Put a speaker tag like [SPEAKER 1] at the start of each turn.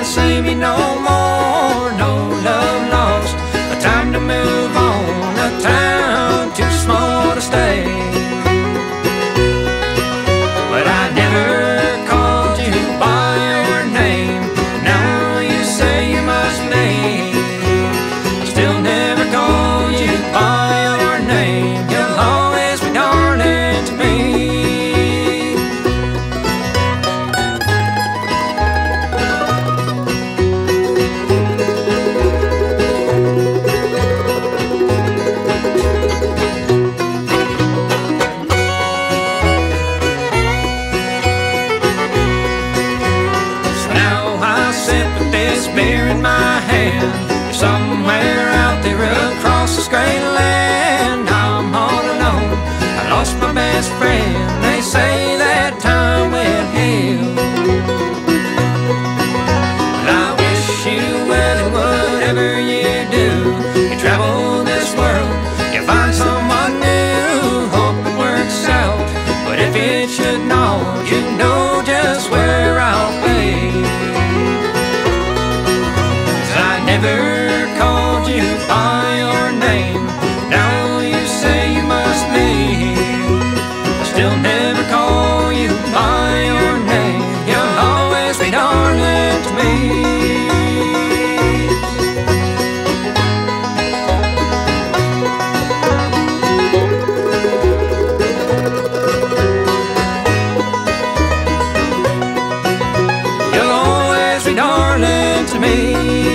[SPEAKER 1] save you no more. No love lost, a time to move on, a town too small to stay. But I never called you by your name. Now you say you must leave. Still never called you by your name. You'll always be darling to me. Beer in my hand, you're somewhere out there across this great land. I'm all alone, I lost my best friend. They say that time will heal, but I wish you well in whatever you do. You travel this world, you find someone new. Hope it works out, but if it should not, you know just where I'll be. Never called you by your name. Now you say you must leave. I still never call you by your name. You'll always be darling to me. You'll always be darling to me.